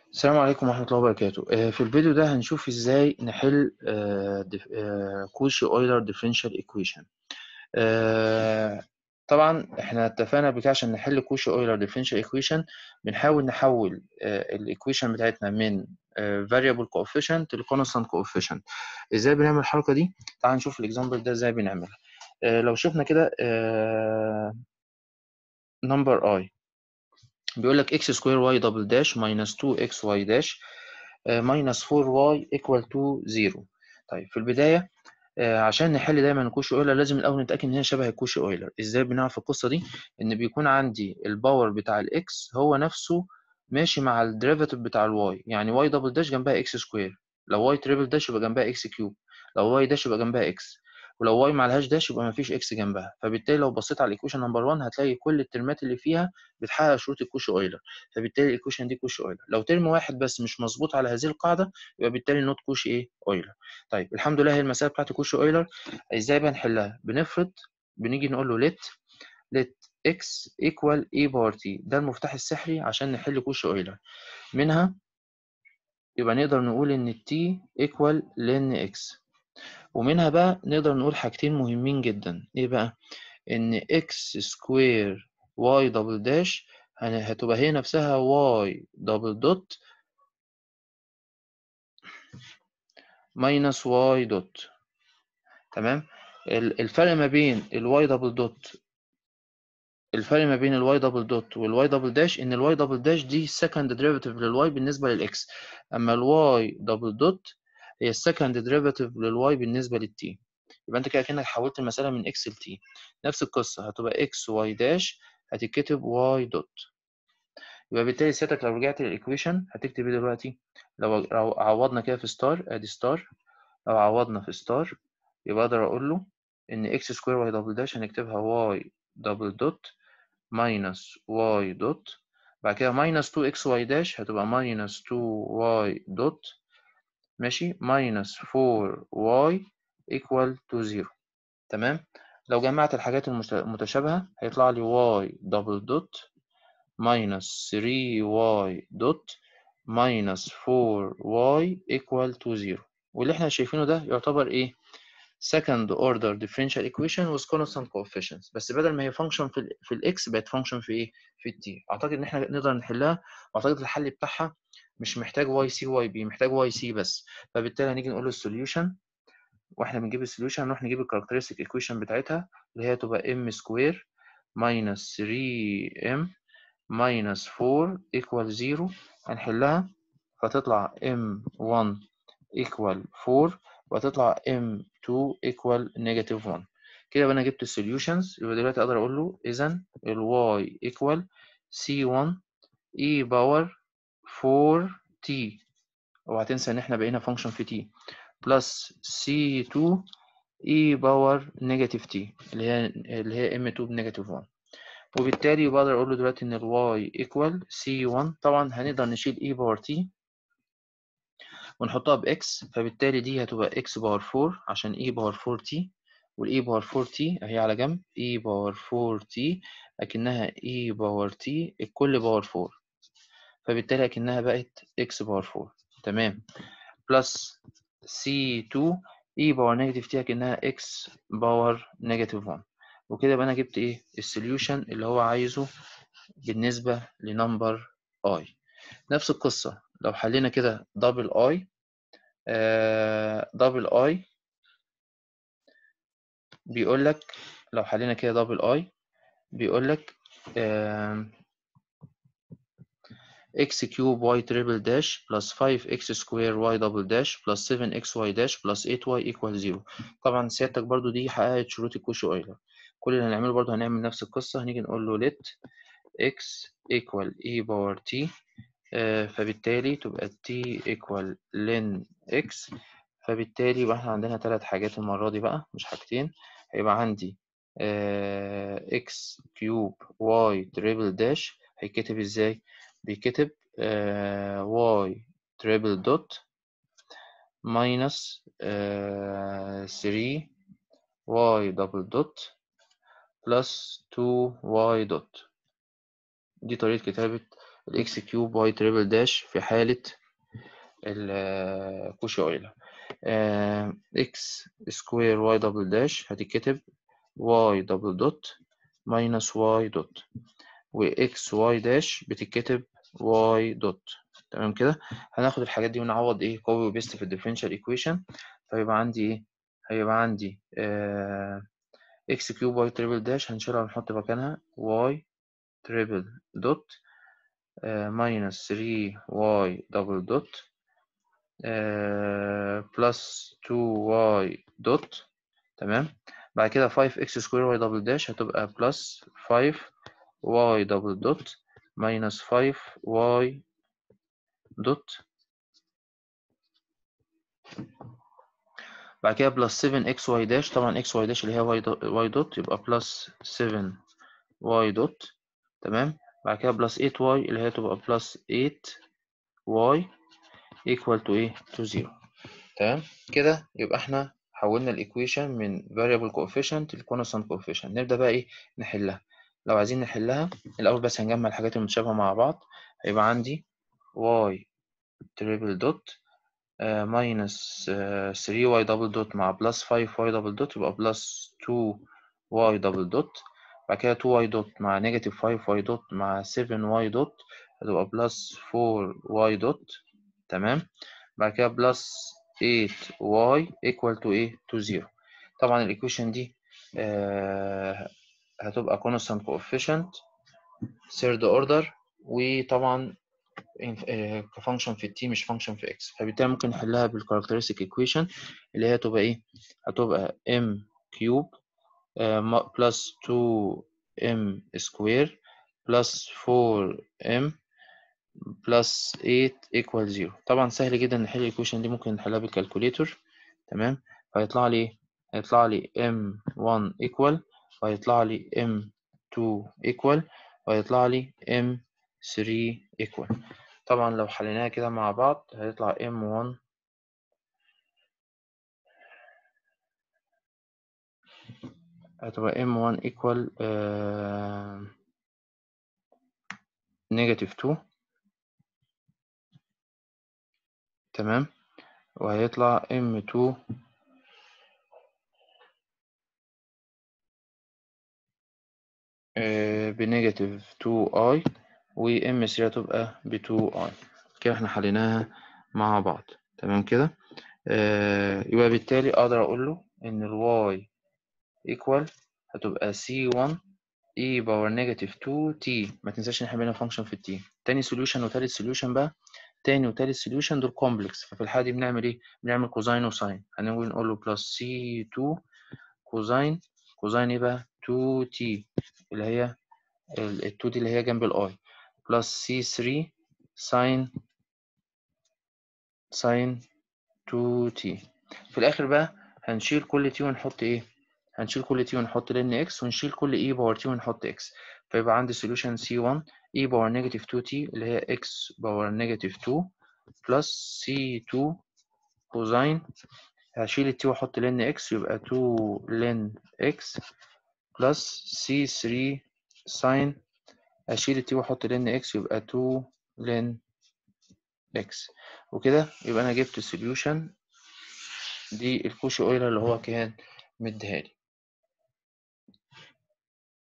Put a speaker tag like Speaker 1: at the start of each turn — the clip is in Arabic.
Speaker 1: السلام عليكم ورحمة الله وبركاته. في الفيديو ده هنشوف ازاي نحل كوشي اويلر ديفرنشال ايكويشن. طبعا احنا اتفقنا بكده عشان نحل كوشي اويلر ديفرنشال ايكويشن بنحاول نحول الايكويشن بتاعتنا من variable coefficient ل constant coefficient. ازاي بنعمل الحركة دي؟ تعال نشوف الاكزامبل ده ازاي بنعملها. لو شفنا كده نمبر I بيقول لك x سكوير y دبل داش minus 2xy داش minus 4y equal to 0. طيب في البداية عشان نحل دايما كوشي اويلر لازم الأول نتأكد إن هي شبه الكوشي اويلر. إزاي بنعرف القصة دي؟ إن بيكون عندي الباور بتاع الإكس هو نفسه ماشي مع الديريفاتيف بتاع الواي، يعني واي دبل داش جنبها إكس سكوير، لو واي تريبل داش يبقى جنبها إكس كيوب، لو واي داش يبقى جنبها إكس، ولو واي معلهاش داش يبقى مفيش إكس جنبها. فبالتالي لو بصيت على الإيكويشن نمبر 1 هتلاقي كل الترمات اللي فيها بتحقق شروط الكوشي اويلر، فبالتالي الإيكويشن دي كوشي اويلر. لو ترم واحد بس مش مظبوط على هذه القاعدة يبقى بالتالي نوت كوشي إيه اويلر. طيب الحمد لله هي المسألة بتاعت كوشي اويلر. ازاي بنحلها؟ بنفرض، بنيجي نقول له let x equal e باور t، ده المفتاح السحري عشان نحل كوشي اويلر. منها يبقى نقدر نقول ان t equal ln x، ومنها بقى نقدر نقول حاجتين مهمين جدا. ايه بقى؟ ان x سكوير y دبل داش هتبقى هي نفسها y دبل دوت ماينس y دوت. تمام. الفرق ما بين الواي دبل دوت، الفرق ما بين الواي دبل دوت والواي دبل داش ان الواي دبل داش دي السكند ديريفاتيف للواي بالنسبه للاكس، اما الواي دبل دوت هي السكند ديريفاتيف للواي بالنسبه للتي. يبقى انت كده كانك حولت المساله من اكس لتي. نفس القصه هتبقى اكس واي داش هتتكتب واي دوت. يبقى بالتالي سيادتك لو رجعت للايكويشن هتكتب ايه دلوقتي؟ لو عوضنا كده في ستار، ادي ستار، لو عوضنا في ستار يبقى اقدر اقول له ان اكس سكوير واي دبل داش هنكتبها واي دبل دوت ماينس واي دوت، بعد كده ماينس 2 اكس واي داش هتبقى ماينس 2 واي دوت، ماشي، ماينس 4 واي equal to 0. تمام. لو جمعت الحاجات المتشابهة هيطلع لي واي دبل دوت ماينس 3 واي دوت ماينس 4 واي equal to 0. واللي احنا شايفينه ده يعتبر ايه؟ second order differential equation with constant coefficients، بس بدل ما هي function في الاكس بقت function في ايه؟ في التي. اعتقد ان احنا نقدر نحلها، واعتقد الحل بتاعها مش محتاج واي سي واي بي، محتاج واي سي بس. فبالتالي هنيجي نقول له السوليوشن، واحنا بنجيب السوليوشن نروح نجيب الكاركترستيك ايكويشن بتاعتها اللي هي تبقى ام سكوير ماينس 3 ام ماينس 4 equal 0. هنحلها فتطلع m1 equal 4 وهتطلع m2 equal negative 1. كده يبقى انا جبت السوليوشنز. يبقى دلوقتي اقدر اقول له اذا ال y equal c1 e باور 4t، وهتنسى ان احنا بقينا فانكشن في t، بلس c2 e باور نيجاتيف t اللي هي m2 بنيجاتيف 1. وبالتالي بقدر اقول له دلوقتي ان ال y equal c1، طبعا هنقدر نشيل e باور t ونحطها بإكس، فبالتالي دي هتبقى إكس باور 4 عشان إي باور 4 تي، والإي باور 4 تي أهي على جنب، إي باور 4 تي أكنها إي باور تي الكل باور 4، فبالتالي أكنها بقت إكس باور 4. تمام. بلس سي 2 إي باور نيجاتيف تي أكنها إكس باور نيجاتيف 1. وكده يبقى أنا جبت إيه؟ السوليوشن اللي هو عايزه بالنسبة لنمبر I. نفس القصة لو حلينا كده دبل I، دبل اي بيقول لك، لو حلينا كده دبل اي بيقول لك x كيوب y تريبل داش بلس 5x سكوير y دبل داش بلس 7xy داش بلس 8y equal 0. طبعا سيادتك برضو دي حققت شروط الكوشي اويلر. كل اللي هنعمله برضو هنعمل نفس القصة، هنيجي نقول له let x equal e باور t، فبالتالي تبقى t equal ln x. فبالتالي يبقى احنا عندنا 3 حاجات المرة دي بقى مش حاجتين. هيبقى عندي x كيوب y تريبل داش هيتكتب ازاي؟ بيكتب y تريبل دوت ماينس 3 y دبل دوت بلس 2 y دوت. دي طريقة كتابة الإكس كيوب واي تريبل داش في حالة الكوشي أويلر. إكس سكوير واي دبل داش هتتكتب واي دبل دوت ماينس واي دوت، وإكس واي داش بتتكتب واي دوت. تمام كده. هناخد الحاجات دي ونعوض إيه كوبي وبيست في الديفرنشال إيكويشن. فيبقى عندي إيه؟ هيبقى عندي إكس كيوب واي تريبل داش هنشيلها ونحط مكانها واي تريبل دوت ماينس 3 واي دبل دوت بلس 2 واي دوت. تمام. بعد كده 5 اكس سكوير واي دبل داش هتبقى بلس 5 واي دبل دوت ماينس 5 واي دوت. بعد كده بلس 7 اكس واي داش، طبعا اكس واي داش اللي هي واي دوت يبقى بلس 7 واي دوت. تمام. بعد كده بلس 8 واي اللي هي تبقى بلس 8 واي equal to ايه to 0. تمام كده. يبقى احنا حولنا الايكويشن من variable coefficient ل constant coefficient. نبدأ بقى ايه نحلها. لو عايزين نحلها الأول بس هنجمع الحاجات المتشابهة مع بعض. هيبقى عندي y triple dot minus 3y double dot مع plus 5y double dot يبقى plus 2y double dot. بعد كده 2y dot مع negative 5y dot مع 7y dot هتبقى plus 4y dot. تمام. بعد كده plus 8y equal to ايه to 0. طبعا الايكويشن دي هتبقى constant coefficient third order، وطبعا كفانكشن في التي مش فانكشن في اكس، فبالتالي ممكن نحلها بالكاركترستيك ايكويشن اللي هي تبقى ايه هتبقى ام كيوب بلس 2 ام سكوير بلس 4 ام بلس 8 equal 0. طبعا سهل جدا نحل الايكويشن دي، ممكن نحلها بالكالكوليتور. تمام. فهيطلع لي هيطلع لي m1 equal، وهيطلع لي m2 equal، وهيطلع لي m3 equal. طبعا لو حليناها كده مع بعض هيطلع m1 هتبقى m1 equal negative 2. تمام. وهيطلع m2 بنيجاتيف 2i، و m3 هتبقى ب 2i. كده احنا حليناها مع بعض. تمام كده. يبقى بالتالي اقدر اقول له ان ال y equal هتبقى c1 e باور نيجاتيف 2t. ما تنساش ان احنا بنعمل فانكشن في التي. تاني سوليوشن وتالت سوليوشن بقى، تاني وتالت سوليوشن دول كومبلكس، ففي الحالة دي بنعمل ايه؟ بنعمل كوزاين وساين. هنقول له بلس c2 كوزاين. كوزاين ايه بقى؟ 2t اللي هي ال 2 دي اللي هي جنب الاي، بلس سي 3 ساين 2 تي. في الاخر بقى هنشيل كل تي ونحط ايه؟ هنشيل كل تي ونحط لن اكس، ونشيل كل اي باور تي ونحط اكس. فيبقى عندي سوليوشن سي 1 اي باور نيجاتيف 2 تي اللي هي اكس باور نيجاتيف 2 بلس سي 2 كوزاين. هشيل التي واحط لن اكس يبقى 2 لن اكس بلس سي 3 ساين. أشيل التي وأحط لن إكس يبقى 2 لن إكس. وكده يبقى أنا جبت السوليوشن دي الكوشي أويلر اللي هو كان مديها لي.